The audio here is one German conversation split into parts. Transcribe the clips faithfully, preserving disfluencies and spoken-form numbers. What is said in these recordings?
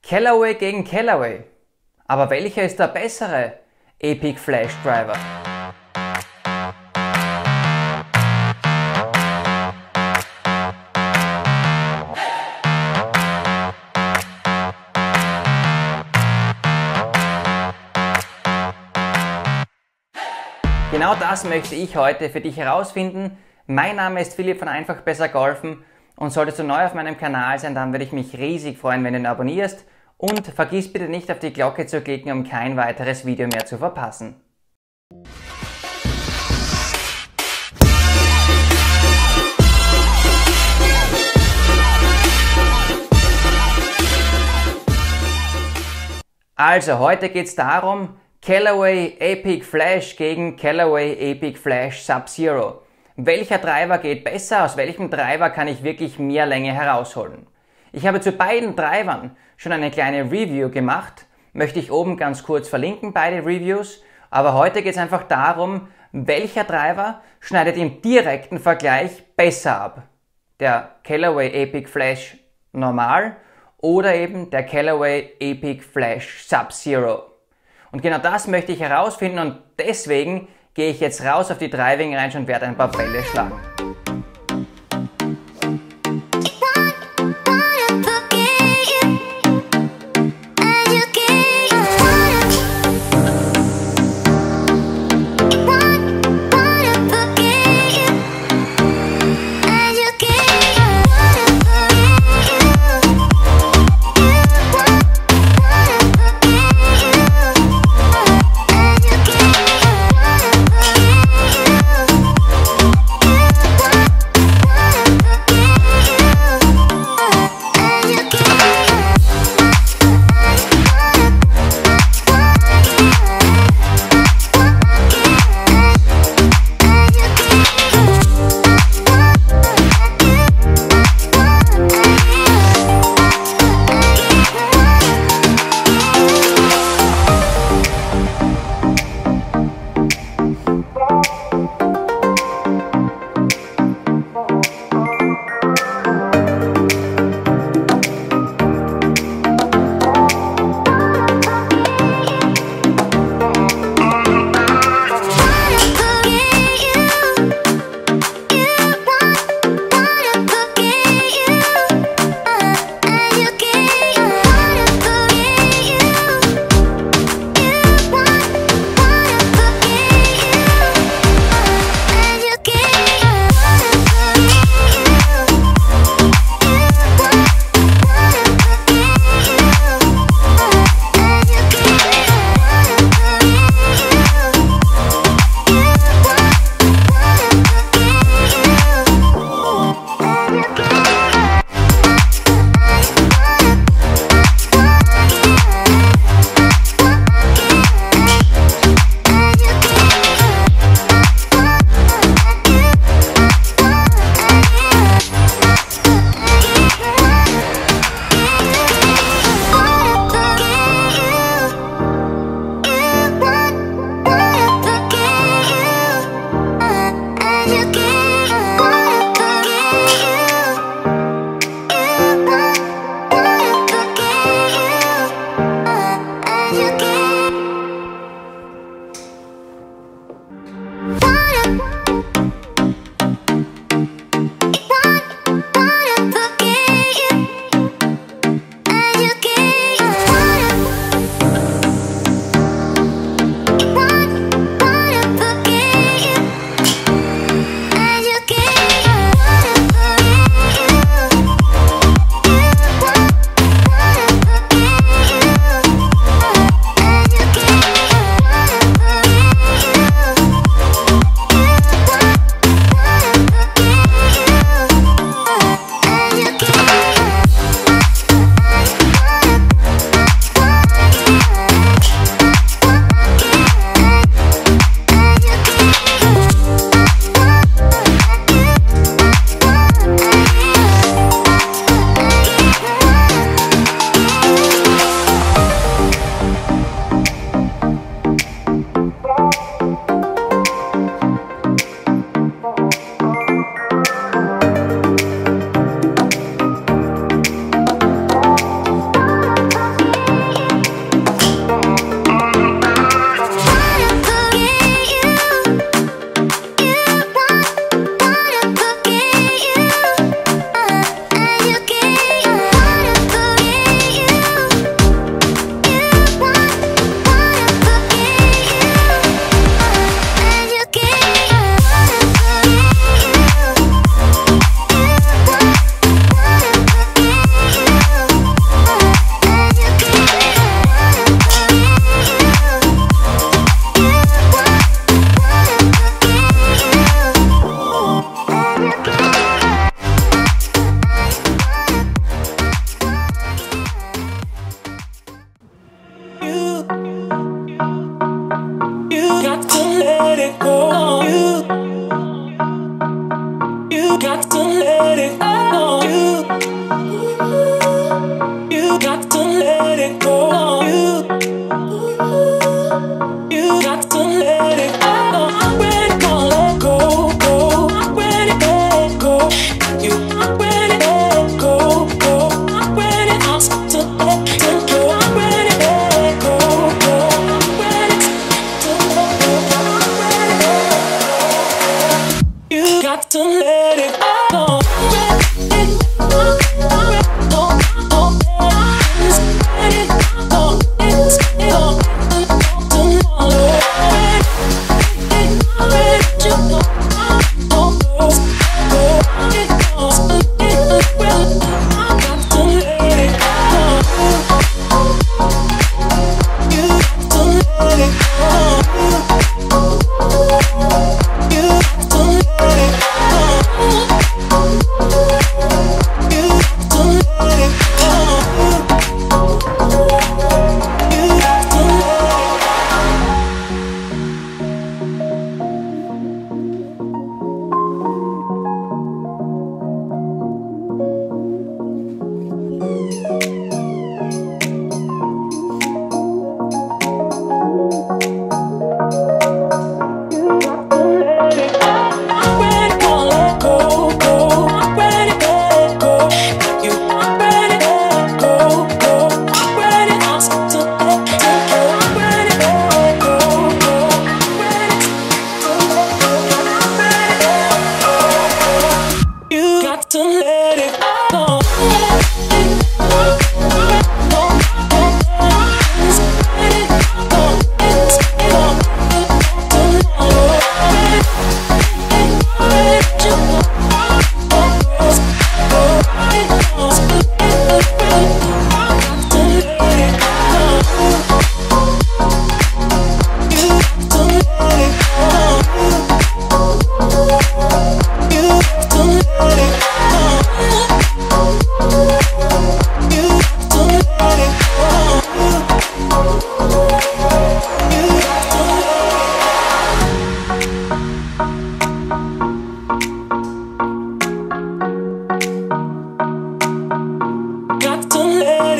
Callaway gegen Callaway. Aber welcher ist der bessere Epic Flash Driver? Genau das möchte ich heute für dich herausfinden. Mein Name ist Philipp von Einfach Besser Golfen und solltest du neu auf meinem Kanal sein, dann würde ich mich riesig freuen, wenn du ihn abonnierst und vergiss bitte nicht auf die Glocke zu klicken, um kein weiteres Video mehr zu verpassen. Also, heute geht es darum, Callaway Epic Flash gegen Callaway Epic Flash Sub-Zero. Welcher Driver geht besser? Aus welchem Driver kann ich wirklich mehr Länge herausholen? Ich habe zu beiden Drivern schon eine kleine Review gemacht. Möchte ich oben ganz kurz verlinken, beide Reviews. Aber heute geht es einfach darum, welcher Driver schneidet im direkten Vergleich besser ab. Der Callaway Epic Flash Normal oder eben der Callaway Epic Flash Sub-Zero. Und genau das möchte ich herausfinden und deswegen gehe ich jetzt raus auf die Driving Range und werde ein paar Bälle schlagen.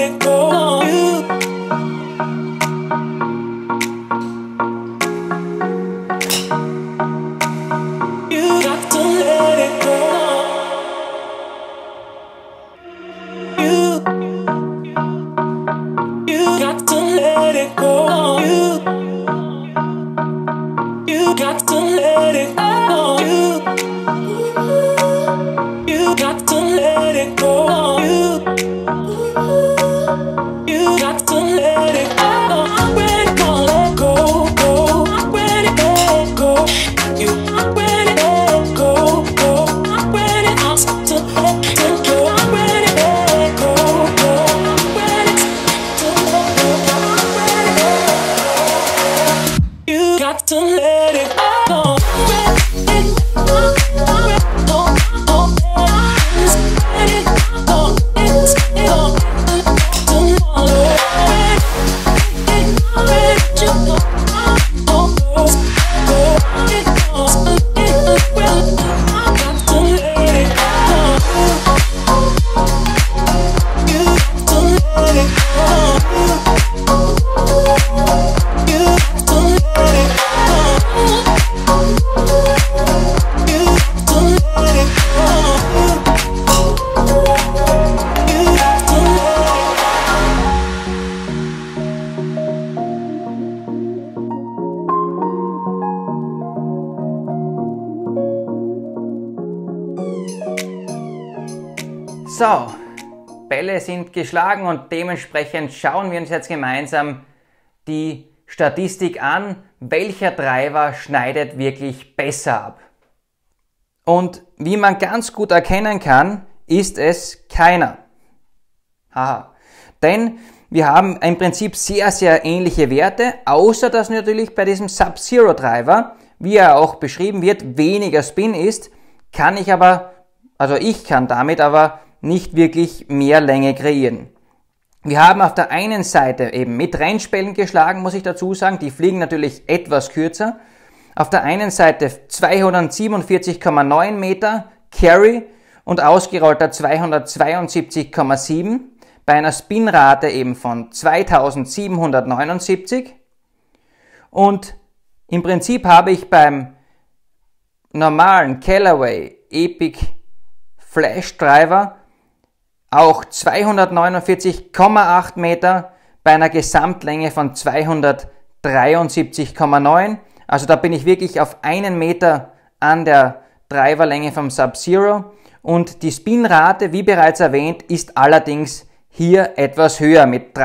it go. You, you got to let it go. You, you got to let it go. You, you got to let it go. You, you got to let it go. You, you got to let it go. I'm ready to let go, go. I'm ready to let go. You, I'm ready to let go, go. I'm ready to let go. I'm ready to let go, go. I'm ready to let go. I'm ready to let go. You got to let it go. So, Bälle sind geschlagen und dementsprechend schauen wir uns jetzt gemeinsam die Statistik an, welcher Driver schneidet wirklich besser ab. Und wie man ganz gut erkennen kann, ist es keiner. Haha. Denn wir haben im Prinzip sehr, sehr ähnliche Werte, außer dass natürlich bei diesem Sub-Zero Driver, wie er auch beschrieben wird, weniger Spin ist, kann ich aber, also ich kann damit aber nicht wirklich mehr Länge kreieren. Wir haben auf der einen Seite eben mit Rennspellen geschlagen, muss ich dazu sagen, die fliegen natürlich etwas kürzer. Auf der einen Seite zweihundertsiebenundvierzig Komma neun Meter Carry und ausgerollter zweihundertzweiundsiebzig Komma sieben bei einer Spinrate eben von zweitausendsiebenhundertneunundsiebzig. Und im Prinzip habe ich beim normalen Callaway Epic Flash Driver auch zweihundertneunundvierzig Komma acht Meter bei einer Gesamtlänge von zweihundertdreiundsiebzig Komma neun. Also da bin ich wirklich auf einen Meter an der Driverlänge vom Sub-Zero. Und die Spinrate, wie bereits erwähnt, ist allerdings hier etwas höher mit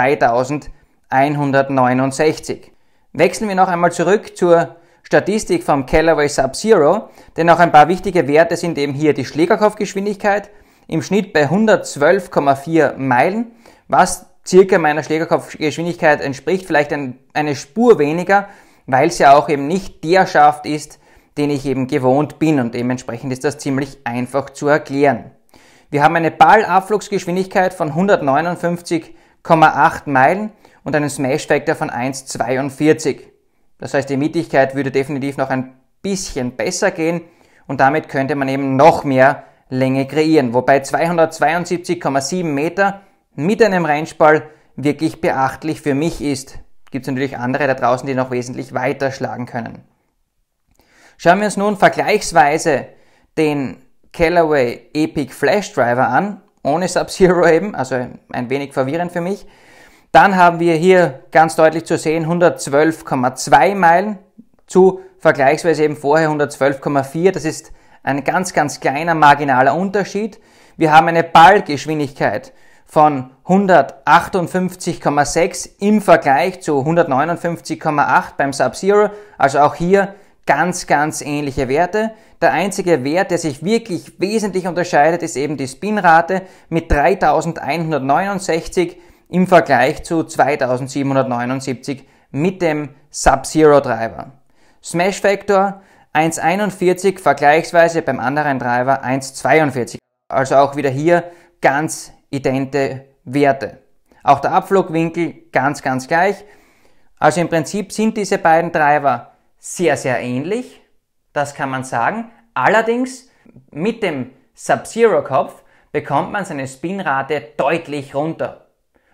dreitausendeinhundertneunundsechzig. Wechseln wir noch einmal zurück zur Statistik vom Callaway Sub-Zero, denn auch ein paar wichtige Werte sind eben hier die Schlägerkopfgeschwindigkeit, im Schnitt bei hundertzwölf Komma vier Meilen, was circa meiner Schlägerkopfgeschwindigkeit entspricht, vielleicht ein, eine Spur weniger, weil es ja auch eben nicht der Schaft ist, den ich eben gewohnt bin und dementsprechend ist das ziemlich einfach zu erklären. Wir haben eine Ballabflugsgeschwindigkeit von hundertneunundfünfzig Komma acht Meilen und einen Smash Factor von eins Komma zweiundvierzig. Das heißt, die Mittigkeit würde definitiv noch ein bisschen besser gehen und damit könnte man eben noch mehr Länge kreieren, wobei zweihundertzweiundsiebzig Komma sieben Meter mit einem Rennspall wirklich beachtlich für mich ist. Gibt es natürlich andere da draußen, die noch wesentlich weiter schlagen können. Schauen wir uns nun vergleichsweise den Callaway Epic Flash Driver an, ohne Sub-Zero eben, also ein wenig verwirrend für mich. Dann haben wir hier ganz deutlich zu sehen hundertzwölf Komma zwei Meilen zu vergleichsweise eben vorher hundertzwölf Komma vier. Das ist ein ganz, ganz kleiner marginaler Unterschied. Wir haben eine Ballgeschwindigkeit von hundertachtundfünfzig Komma sechs im Vergleich zu hundertneunundfünfzig Komma acht beim Sub-Zero. Also auch hier ganz, ganz ähnliche Werte. Der einzige Wert, der sich wirklich wesentlich unterscheidet, ist eben die Spinrate mit dreitausendeinhundertneunundsechzig im Vergleich zu zweitausendsiebenhundertneunundsiebzig mit dem Sub-Zero Driver. Smash Factor eins Komma einundvierzig, vergleichsweise beim anderen Driver eins Komma zweiundvierzig. Also auch wieder hier ganz idente Werte. Auch der Abflugwinkel ganz, ganz gleich. Also im Prinzip sind diese beiden Driver sehr, sehr ähnlich. Das kann man sagen. Allerdings mit dem Sub-Zero Kopf bekommt man seine Spinrate deutlich runter.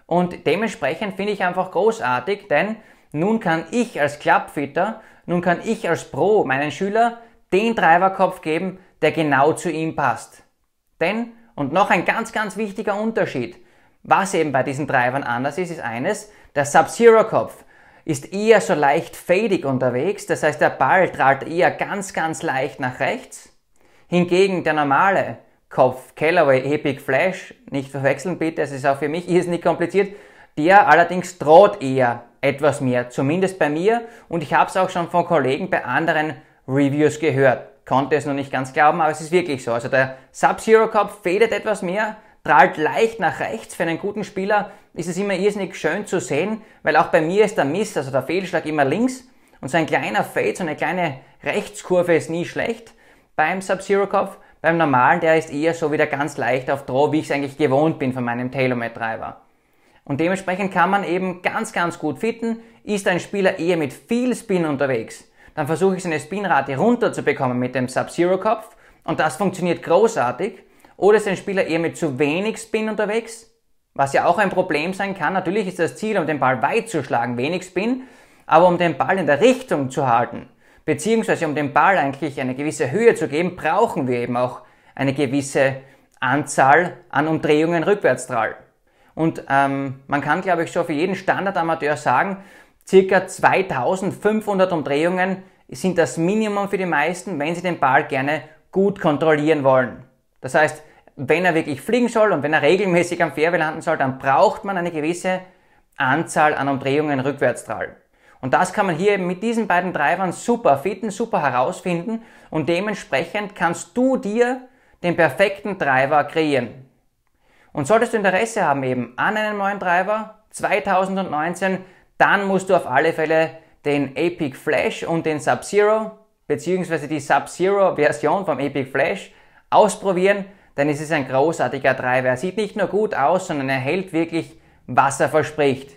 Und dementsprechend finde ich einfach großartig, denn nun kann ich als Clubfitter, nun kann ich als Pro meinen Schüler den Driverkopf geben, der genau zu ihm passt. Denn, und noch ein ganz, ganz wichtiger Unterschied, was eben bei diesen Drivern anders ist, ist eines, der Sub-Zero-Kopf ist eher so leicht fadig unterwegs, das heißt der Ball trallt eher ganz, ganz leicht nach rechts. Hingegen der normale Kopf, Callaway Epic Flash, nicht verwechseln bitte, es ist auch für mich irrsinnig kompliziert, der allerdings droht eher etwas mehr, zumindest bei mir, und ich habe es auch schon von Kollegen bei anderen Reviews gehört, konnte es noch nicht ganz glauben, aber es ist wirklich so. Also der Sub-Zero-Kopf fädet etwas mehr, trallt leicht nach rechts. Für einen guten Spieler ist es immer irrsinnig schön zu sehen, weil auch bei mir ist der Miss, also der Fehlschlag, immer links und so ein kleiner Fade, so eine kleine Rechtskurve ist nie schlecht beim Sub-Zero-Kopf. Beim normalen, der ist eher so wieder ganz leicht auf Draw, wie ich es eigentlich gewohnt bin von meinem TaylorMade-Driver. Und dementsprechend kann man eben ganz, ganz gut fitten. Ist ein Spieler eher mit viel Spin unterwegs, dann versuche ich seine Spinrate runterzubekommen mit dem Sub-Zero-Kopf und das funktioniert großartig. Oder ist ein Spieler eher mit zu wenig Spin unterwegs, was ja auch ein Problem sein kann. Natürlich ist das Ziel, um den Ball weit zu schlagen, wenig Spin, aber um den Ball in der Richtung zu halten, beziehungsweise um dem Ball eigentlich eine gewisse Höhe zu geben, brauchen wir eben auch eine gewisse Anzahl an Umdrehungen Rückwärtsdrall. Und ähm, man kann, glaube ich, schon für jeden Standardamateur sagen, circa zweitausendfünfhundert Umdrehungen sind das Minimum für die meisten, wenn sie den Ball gerne gut kontrollieren wollen. Das heißt, wenn er wirklich fliegen soll und wenn er regelmäßig am Fairway landen soll, dann braucht man eine gewisse Anzahl an Umdrehungen Rückwärtsdrall. Und das kann man hier eben mit diesen beiden Drivern super fitten, super herausfinden und dementsprechend kannst du dir den perfekten Driver kreieren. Und solltest du Interesse haben eben an einem neuen Driver zweitausendneunzehn, dann musst du auf alle Fälle den Epic Flash und den Sub-Zero beziehungsweise die Sub-Zero-Version vom Epic Flash ausprobieren, denn es ist ein großartiger Driver. Er sieht nicht nur gut aus, sondern er hält wirklich, was er verspricht.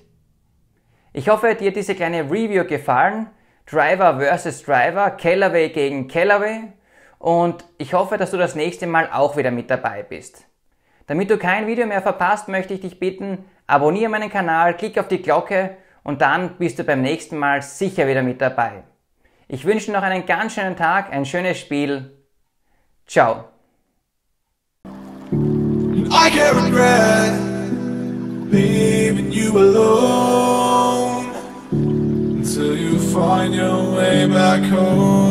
Ich hoffe, dir hat diese kleine Review gefallen. Driver versus Driver, Callaway gegen Callaway. Und ich hoffe, dass du das nächste Mal auch wieder mit dabei bist. Damit du kein Video mehr verpasst, möchte ich dich bitten, abonniere meinen Kanal, klick auf die Glocke und dann bist du beim nächsten Mal sicher wieder mit dabei. Ich wünsche dir noch einen ganz schönen Tag, ein schönes Spiel. Ciao. I can't regret leaving you alone until you find your way back home.